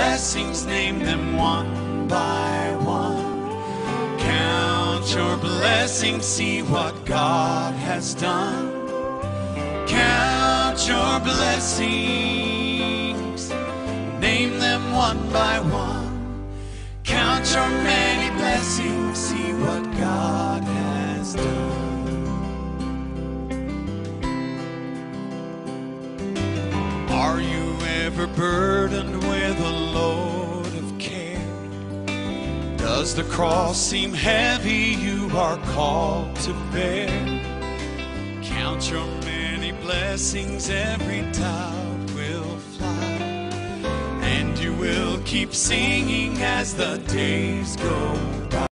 blessings, name them one by one. Count your blessings, see what God has done. Count your blessings, name them one by one. Count your many blessings, see what God has done. Are you ever burdened with a load of care? Does the cross seem heavy you are called to bear? Count your many blessings, every doubt will fly, and you will keep singing as the days go by.